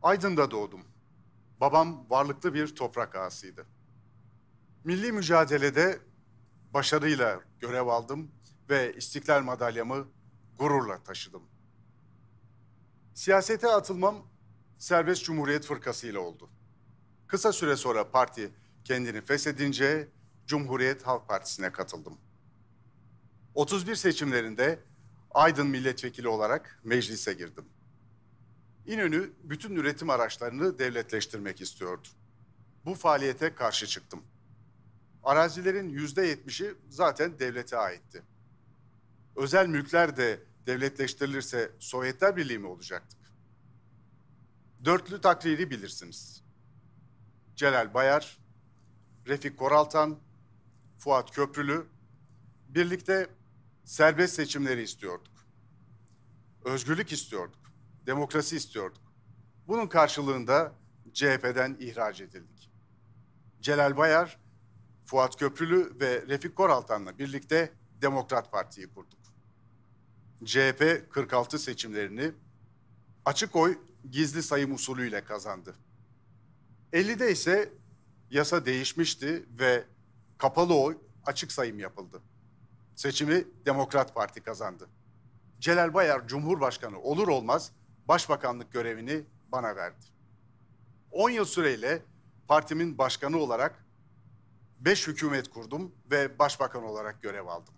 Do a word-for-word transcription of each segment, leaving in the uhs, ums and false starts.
Aydın'da doğdum. Babam varlıklı bir toprak ağasıydı. Milli mücadelede başarıyla görev aldım ve İstiklal Madalyamı gururla taşıdım. Siyasete atılmam Serbest Cumhuriyet Fırkası ile oldu. Kısa süre sonra parti kendini feshedince Cumhuriyet Halk Partisi'ne katıldım. otuz bir seçimlerinde Aydın milletvekili olarak meclise girdim. İnönü bütün üretim araçlarını devletleştirmek istiyordu. Bu faaliyete karşı çıktım. Arazilerin yüzde yetmişi zaten devlete aitti. Özel mülkler de devletleştirilirse Sovyetler Birliği mi olacaktık? Dörtlü takriri bilirsiniz. Celal Bayar, Refik Koraltan, Fuat Köprülü birlikte serbest seçimleri istiyorduk. Özgürlük istiyorduk, demokrasi istiyorduk. Bunun karşılığında C H P'den ihraç edildik. Celal Bayar, Fuat Köprülü ve Refik Koraltan'la birlikte Demokrat Parti'yi kurduk. C H P kırk altı seçimlerini açık oy gizli sayım usulüyle kazandı. ellide ise yasa değişmişti ve kapalı oy açık sayım yapıldı. Seçimi Demokrat Parti kazandı. Celal Bayar Cumhurbaşkanı olur olmaz başbakanlık görevini bana verdi. on yıl süreyle partimin başkanı olarak beş hükümet kurdum ve başbakan olarak görev aldım.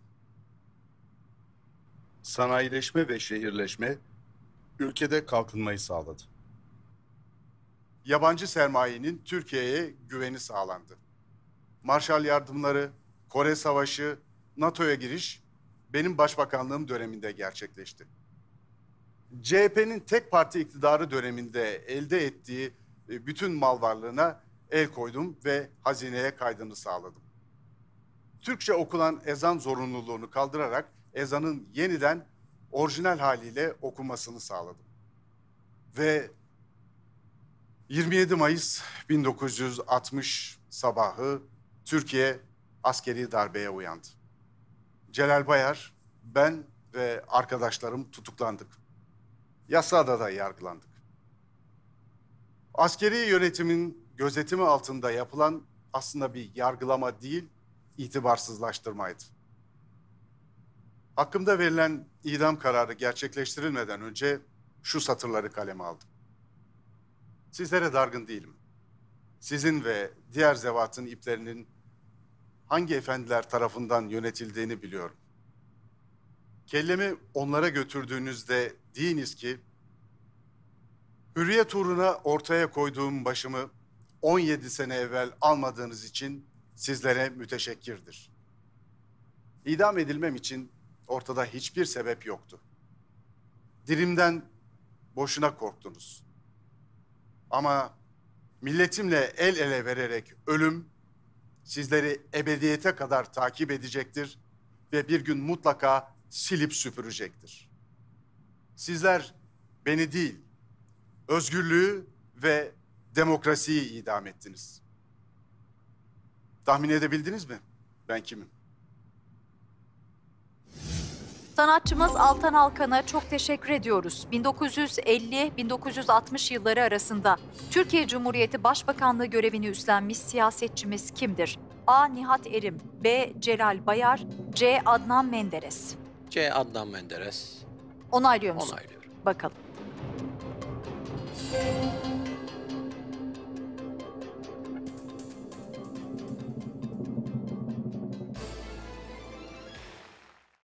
Sanayileşme ve şehirleşme ülkede kalkınmayı sağladı. Yabancı sermayenin Türkiye'ye güveni sağlandı. Marshall yardımları, Kore Savaşı, NATO'ya giriş benim başbakanlığım döneminde gerçekleşti. C H P'nin tek parti iktidarı döneminde elde ettiği bütün mal varlığına el koydum ve hazineye kaydını sağladım. Türkçe okunan ezan zorunluluğunu kaldırarak ezanın yeniden orijinal haliyle okunmasını sağladım. Ve yirmi yedi Mayıs bin dokuz yüz altmış sabahı Türkiye askeri darbeye uyandı. Celal Bayar, ben ve arkadaşlarım tutuklandık. Yassıada da yargılandık. Askeri yönetimin gözetimi altında yapılan aslında bir yargılama değil, itibarsızlaştırmaydı. Hakkımda verilen idam kararı gerçekleştirilmeden önce şu satırları kaleme aldım. Sizlere dargın değilim. Sizin ve diğer zevatın iplerinin hangi efendiler tarafından yönetildiğini biliyorum. Kellemi onlara götürdüğünüzde deyiniz ki, hürriyet uğruna ortaya koyduğum başımı on yedi sene evvel almadığınız için sizlere müteşekkirdir. İdam edilmem için ortada hiçbir sebep yoktu. Dilimden boşuna korktunuz. Ama milletimle el ele vererek ölüm sizleri ebediyete kadar takip edecektir ve bir gün mutlaka silip süpürecektir. Sizler beni değil, özgürlüğü ve demokrasiyi idam ettiniz. Tahmin edebildiniz mi? Ben kimim? Sanatçımız Altan Alkan'a çok teşekkür ediyoruz. bin dokuz yüz elli bin dokuz yüz altmış yılları arasında Türkiye Cumhuriyeti Başbakanlığı görevini üstlenmiş siyasetçimiz kimdir? A. Nihat Erim, B. Celal Bayar, C. Adnan Menderes. C. Adnan Menderes. Onaylıyor musun? Onaylıyorum. Bakalım.